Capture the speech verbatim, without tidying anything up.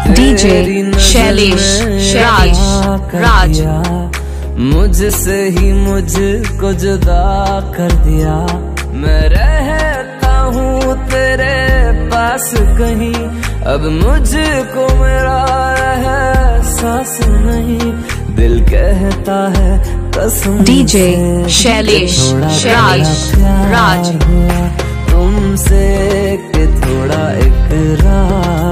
DJ Shailesh राज राज मुझसे ही मुझको जुदा कर दिया। मैं रहता हूँ तेरे पास कहीं, अब मुझको मेरा एहसास नहीं। दिल कहता है कसम डीजे शैलेश राज राज तुमसे कि थोड़ा इकरार